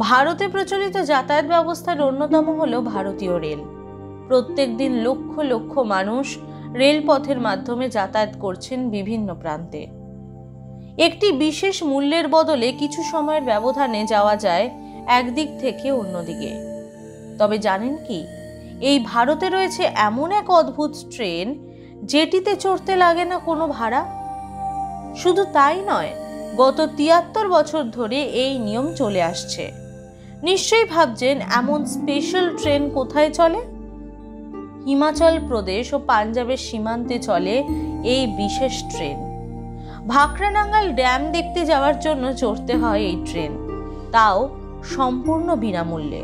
ভারতে প্রচলিত যাতায়াত ব্যবস্থার অন্যতম হলো ভারতীয় রেল। প্রত্যেক দিন লক্ষ লক্ষ মানুষ রেলপথের মাধ্যমে যাতায়াত করছেন বিভিন্ন প্রান্তে। একটি বিশেষ মূল্যের বদলে কিছু সময়ের ব্যবধানে যাওয়া যায় একদিক থেকে অন্যদিকে। তবে জানেন কি, এই ভারতে রয়েছে এমন এক অদ্ভুত ট্রেন যেটিতে চড়তে লাগে না কোনো ভাড়া। শুধু তাই নয়, গত ৭৩ বছর ধরে এই নিয়ম চলে আসছে। নিশ্চয়ই ভাবছেন এমন স্পেশাল ট্রেন কোথায় চলে? হিমাচল প্রদেশ ও পাঞ্জাবের সীমান্তে চলে এই বিশেষ ট্রেন। ভাকরানাঙ্গাল ড্যাম দেখতে যাওয়ার জন্য চড়তে হয় এই ট্রেন, তাও সম্পূর্ণ বিনামূল্যে।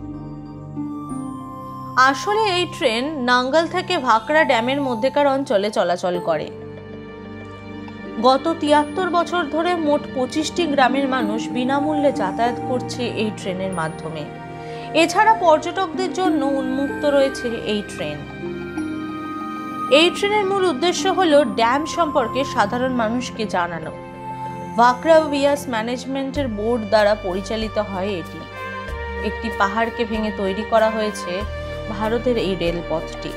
আসলে এই ট্রেন নাঙ্গল থেকে ভাকরা ড্যামের মধ্যেকার অঞ্চলে চলাচল করে। গত ৭৩ বছর ধরে মোট ২৫টি গ্রামের মানুষ বিনামূল্যে যাতায়াত করছে এই ট্রেনের মাধ্যমে। এছাড়া পর্যটকদের জন্য উন্মুক্ত রয়েছে এই ট্রেন। এই ট্রেনের মূল উদ্দেশ্য হলো ড্যাম সম্পর্কে সাধারণ মানুষকে জানানো। ভাকরা ভিয়াস ম্যানেজমেন্টের বোর্ড দ্বারা পরিচালিত হয় এটি। একটি পাহাড়কে ভেঙে তৈরি করা হয়েছে ভারতের এই রেলপথটি।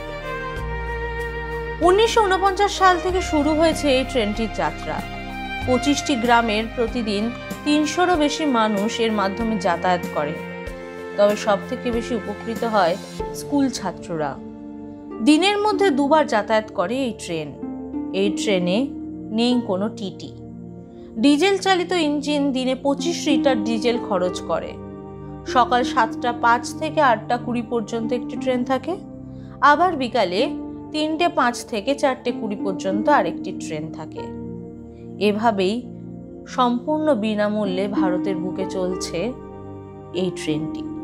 ১৯৪৯ সাল থেকে শুরু হয়েছে এই ট্রেনটির যাত্রা। ২৫টি গ্রামের প্রতিদিন ৩০০রও বেশি মানুষ এর মাধ্যমে যাতায়াত করে। তবে সব থেকে বেশি উপকৃত হয় স্কুল ছাত্ররা। দিনের মধ্যে দুবার যাতায়াত করে এই ট্রেন। এই ট্রেনে নেই কোনো টিটি। ডিজেল চালিত ইঞ্জিন দিনে ২৫ লিটার ডিজেল খরচ করে। সকাল ৭টা ৫ থেকে ৮টা ২০ পর্যন্ত একটি ট্রেন থাকে, আবার বিকালে ৩টে ৫ থেকে ৪টে ২০ পর্যন্ত আরেকটি ট্রেন থাকে। এভাবেই সম্পূর্ণ বিনামূল্যে ভারতের বুকে চলছে এই ট্রেনটি।